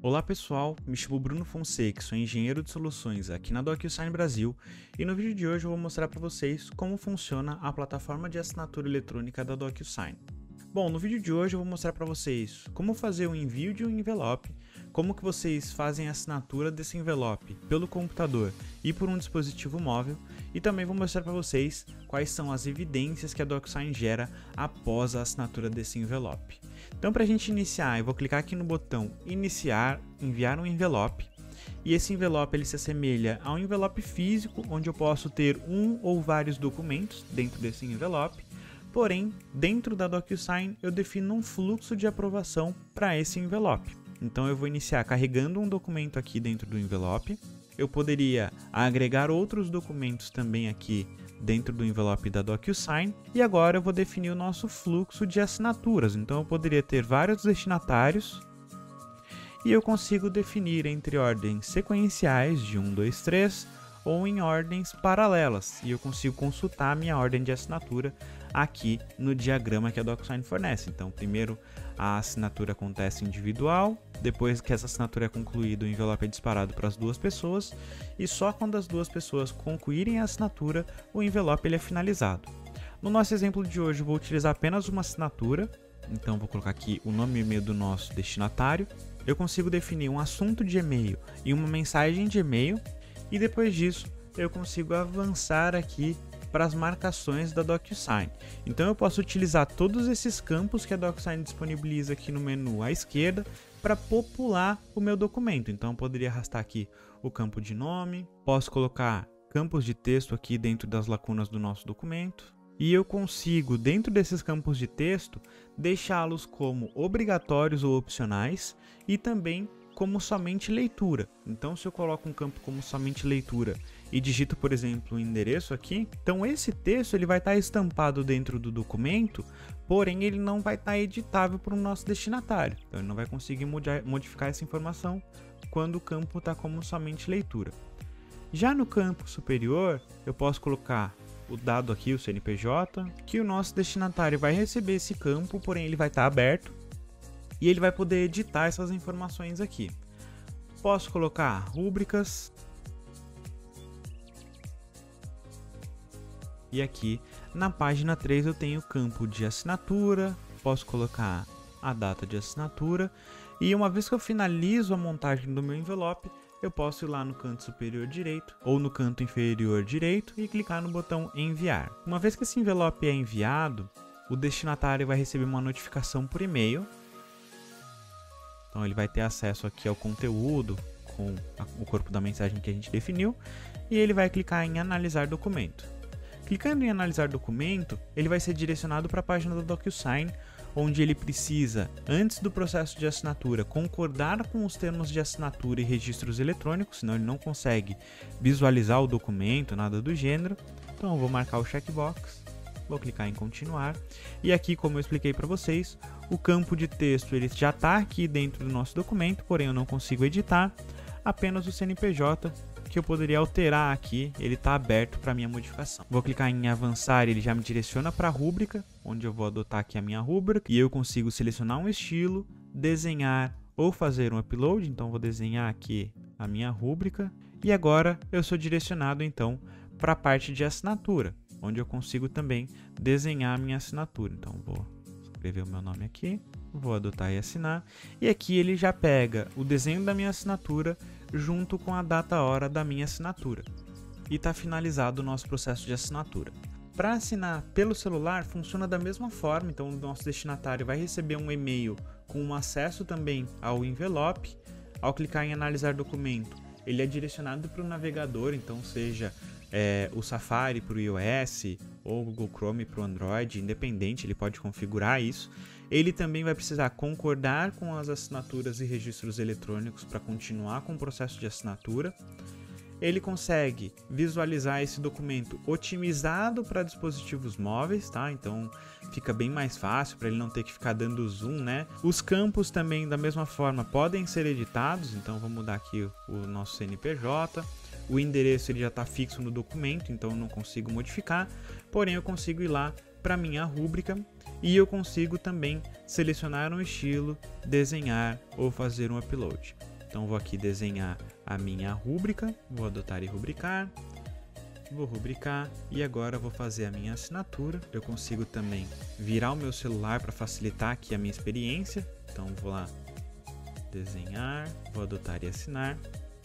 Olá pessoal, me chamo Bruno Fonseca, sou engenheiro de soluções aqui na DocuSign Brasil e no vídeo de hoje eu vou mostrar para vocês como funciona a plataforma de assinatura eletrônica da DocuSign. Bom, no vídeo de hoje eu vou mostrar para vocês como fazer o envio de um envelope, como que vocês fazem a assinatura desse envelope pelo computador e por um dispositivo móvel, e também vou mostrar para vocês quais são as evidências que a DocuSign gera após a assinatura desse envelope. Então, para a gente iniciar, eu vou clicar aqui no botão Iniciar, Enviar um envelope, e esse envelope ele se assemelha a um envelope físico, onde eu posso ter um ou vários documentos dentro desse envelope. Porém, dentro da DocuSign eu defino um fluxo de aprovação para esse envelope. Então eu vou iniciar carregando um documento aqui dentro do envelope. Eu poderia agregar outros documentos também aqui dentro do envelope da DocuSign. E agora eu vou definir o nosso fluxo de assinaturas. Então eu poderia ter vários destinatários. E eu consigo definir entre ordens sequenciais de 1, 2, 3 ou em ordens paralelas. E eu consigo consultar a minha ordem de assinatura aqui no diagrama que a DocuSign fornece. Então, primeiro a assinatura acontece individual, depois que essa assinatura é concluída, o envelope é disparado para as duas pessoas, e só quando as duas pessoas concluírem a assinatura, o envelope ele é finalizado. No nosso exemplo de hoje, eu vou utilizar apenas uma assinatura, então vou colocar aqui o nome e e-mail do nosso destinatário. Eu consigo definir um assunto de e-mail e uma mensagem de e-mail, e depois disso eu consigo avançar aqui para as marcações da DocuSign. Então eu posso utilizar todos esses campos que a DocuSign disponibiliza aqui no menu à esquerda para popular o meu documento. Então eu poderia arrastar aqui o campo de nome, posso colocar campos de texto aqui dentro das lacunas do nosso documento, e eu consigo, dentro desses campos de texto, deixá-los como obrigatórios ou opcionais e também como somente leitura. Então, se eu coloco um campo como somente leitura e digito, por exemplo, o endereço aqui, então esse texto ele vai estar estampado dentro do documento, porém ele não vai estar editável para o nosso destinatário. Então, ele não vai conseguir modificar essa informação quando o campo está como somente leitura. Já no campo superior, eu posso colocar o dado aqui, o CNPJ, que o nosso destinatário vai receber esse campo, porém ele vai estar aberto, e ele vai poder editar essas informações aqui. Posso colocar rúbricas. E aqui na página 3 eu tenho o campo de assinatura. Posso colocar a data de assinatura. E uma vez que eu finalizo a montagem do meu envelope, eu posso ir lá no canto superior direito ou no canto inferior direito e clicar no botão enviar. Uma vez que esse envelope é enviado, o destinatário vai receber uma notificação por e-mail. Então ele vai ter acesso aqui ao conteúdo com o corpo da mensagem que a gente definiu, e ele vai clicar em analisar documento. Clicando em analisar documento, ele vai ser direcionado para a página da DocuSign, onde ele precisa, antes do processo de assinatura, concordar com os termos de assinatura e registros eletrônicos, senão ele não consegue visualizar o documento, nada do gênero. Então eu vou marcar o checkbox. Vou clicar em continuar, e aqui, como eu expliquei para vocês, o campo de texto ele já está aqui dentro do nosso documento, porém eu não consigo editar, apenas o CNPJ que eu poderia alterar aqui, ele está aberto para minha modificação. Vou clicar em avançar, ele já me direciona para a rúbrica, onde eu vou adotar aqui a minha rúbrica, e eu consigo selecionar um estilo, desenhar ou fazer um upload. Então vou desenhar aqui a minha rúbrica, e agora eu sou direcionado então para a parte de assinatura, onde eu consigo também desenhar a minha assinatura. Então vou escrever o meu nome aqui, vou adotar e assinar, e aqui ele já pega o desenho da minha assinatura junto com a data hora da minha assinatura. E está finalizado o nosso processo de assinatura. Para assinar pelo celular funciona da mesma forma, então o nosso destinatário vai receber um e-mail com um acesso também ao envelope. Ao clicar em analisar documento, ele é direcionado para o navegador, então seja o Safari para o iOS ou o Google Chrome para o Android, independente, ele pode configurar isso. Ele também vai precisar concordar com as assinaturas e registros eletrônicos para continuar com o processo de assinatura. Ele consegue visualizar esse documento otimizado para dispositivos móveis, tá? Então fica bem mais fácil para ele não ter que ficar dando zoom, né? Os campos também, da mesma forma, podem ser editados, então vou mudar aqui o nosso CNPJ. O endereço ele já está fixo no documento, então eu não consigo modificar, porém eu consigo ir lá para minha rúbrica e eu consigo também selecionar um estilo, desenhar ou fazer um upload. Então vou aqui desenhar a minha rúbrica, vou adotar e rubricar, vou rubricar e agora vou fazer a minha assinatura. Eu consigo também virar o meu celular para facilitar aqui a minha experiência. Então vou lá desenhar, vou adotar e assinar.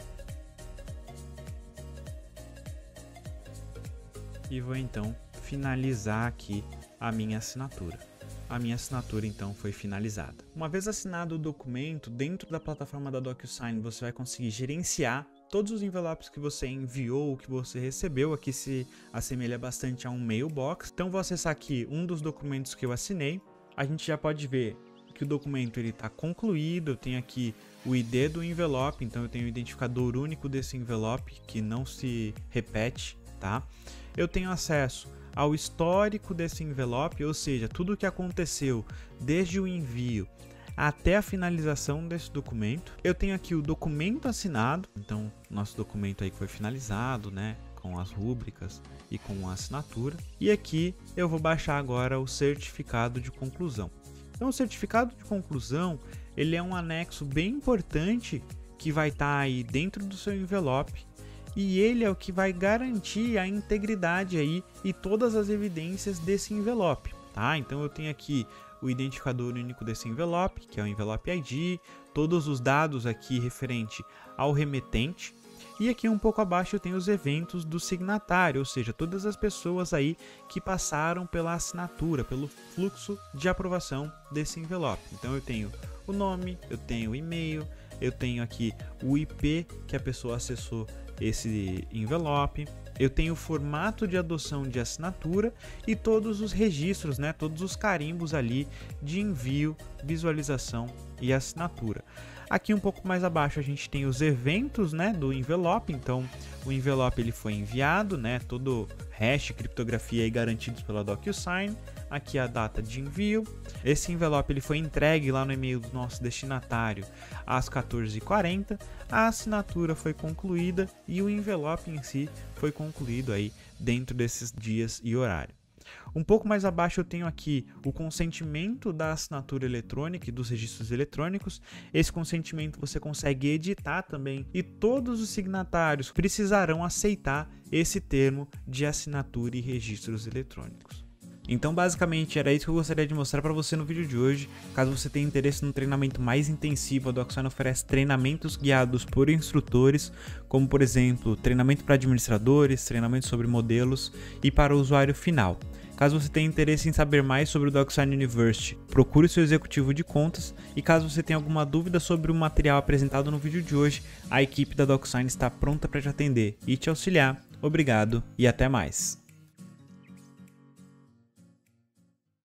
E vou então finalizar aqui a minha assinatura. A minha assinatura então foi finalizada. Uma vez assinado o documento, dentro da plataforma da DocuSign você vai conseguir gerenciar todos os envelopes que você enviou, que você recebeu. Aqui se assemelha bastante a um mailbox. Então vou acessar aqui um dos documentos que eu assinei. A gente já pode ver que o documento está concluído. Eu tenho aqui o ID do envelope, então eu tenho o identificador único desse envelope que não se repete, tá? Eu tenho acesso ao histórico desse envelope, ou seja, tudo o que aconteceu desde o envio até a finalização desse documento. Eu tenho aqui o documento assinado, então nosso documento aí que foi finalizado, né, com as rúbricas e com a assinatura. E aqui eu vou baixar agora o certificado de conclusão. Então o certificado de conclusão, ele é um anexo bem importante que vai estar aí dentro do seu envelope. E ele é o que vai garantir a integridade aí e todas as evidências desse envelope, tá? Então eu tenho aqui o identificador único desse envelope, que é o envelope ID, todos os dados aqui referente ao remetente. E aqui um pouco abaixo eu tenho os eventos do signatário, ou seja, todas as pessoas aí que passaram pela assinatura, pelo fluxo de aprovação desse envelope. Então eu tenho o nome, eu tenho o e-mail, eu tenho aqui o IP que a pessoa acessou esse envelope, eu tenho o formato de adoção de assinatura e todos os registros, né, todos os carimbos ali de envio, visualização e assinatura. Aqui um pouco mais abaixo a gente tem os eventos, né, do envelope. Então o envelope ele foi enviado, né, todo hash, criptografia aí garantidos pela DocuSign. Aqui a data de envio. Esse envelope ele foi entregue lá no e-mail do nosso destinatário às 14h40. A assinatura foi concluída e o envelope em si foi concluído aí dentro desses dias e horário. Um pouco mais abaixo eu tenho aqui o consentimento da assinatura eletrônica e dos registros eletrônicos. Esse consentimento você consegue editar também e todos os signatários precisarão aceitar esse termo de assinatura e registros eletrônicos. Então basicamente era isso que eu gostaria de mostrar para você no vídeo de hoje. Caso você tenha interesse num treinamento mais intensivo, a DocuSign oferece treinamentos guiados por instrutores, como por exemplo, treinamento para administradores, treinamento sobre modelos e para o usuário final. Caso você tenha interesse em saber mais sobre o DocuSign University, procure seu executivo de contas, e caso você tenha alguma dúvida sobre o material apresentado no vídeo de hoje, a equipe da DocuSign está pronta para te atender e te auxiliar. Obrigado e até mais!